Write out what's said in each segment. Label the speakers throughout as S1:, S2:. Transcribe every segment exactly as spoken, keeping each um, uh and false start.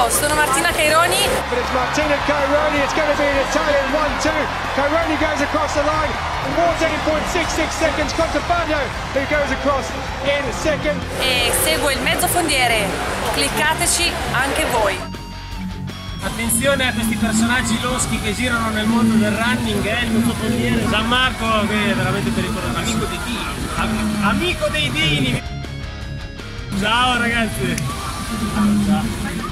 S1: sono Martina Caironi.
S2: But it's Martina Caironi, it's going to be an Italian one two. Caironi goes across the line in fourteen point six six seconds. Contafano who goes across in second.
S1: E segue il mezzo fondiere, cliccateci anche voi.
S3: Attenzione a questi personaggi loschi che girano nel mondo del running, eh, il mezzo fondiere Gianmarco, che è veramente pericoloso. Amico dei dini. Am amico dei dini. Ciao ragazzi. Ciao.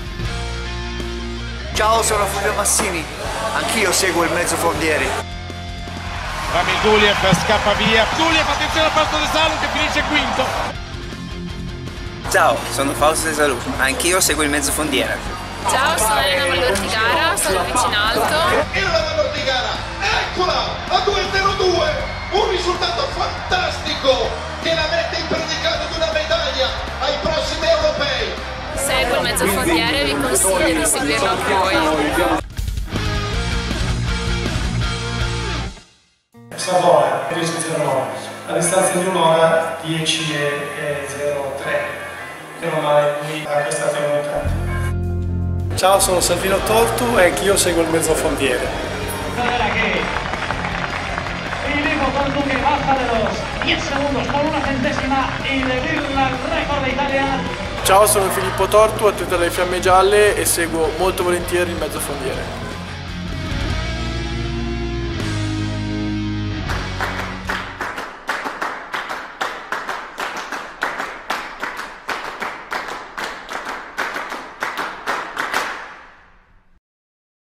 S4: Ciao, sono Fulvio Massini, anch'io seguo il mezzo fondiere.
S5: Ramil Guliev scappa via. Guliev, attenzione al passo del Salum che finisce quinto.
S6: Ciao, sono Fausto De Salù, anch'io seguo il mezzo fondiere.
S7: Ciao, sono Elena Vallortigara, sono vicino alto.
S8: Elena Vallortigara, eccola, a due zero due, un risultato fantastico che la mette in predicato di una medaglia ai prossimi europei.
S7: Seguo il mezzo fondiere e vi consiglio di seguirlo anche voi.
S9: Savona, dieci zero nove, a distanza di un'ora dieci e zero tre, che non male qui a questa tenuta.
S10: Ciao, sono Salvino Tortu e anch'io seguo il mezzo fondiere.
S11: Y mismo Tortu que baja de los diez segundos por una centésima y devirla al récord de Italia.
S10: Ciao, sono Filippo Tortu, atleta delle Fiamme Gialle e seguo molto volentieri il mezzo fondiere.